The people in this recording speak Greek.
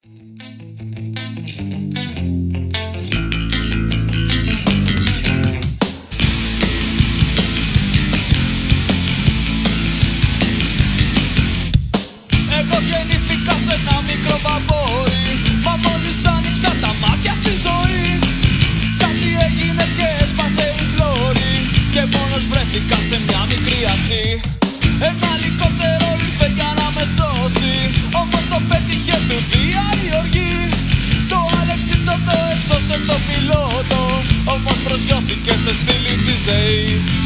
Εγώ γεννήθηκα σε ένα μικρό βαμπόι, μα μόλις άνοιξα τα μάτια στη ζωή, κάτι έγινε και έσπασε η πλώρη και μόνος βρέθηκα σε μια μικρή ακτή. Ένα ελικόπτερο ήρθε για να με σώσει, όμως το πέτυχε του Δία η οργή. Το Άλεξι τότε έσωσε το πιλότο, όμως προσγειώθηκε σε στήλη τη ΔΕΗ.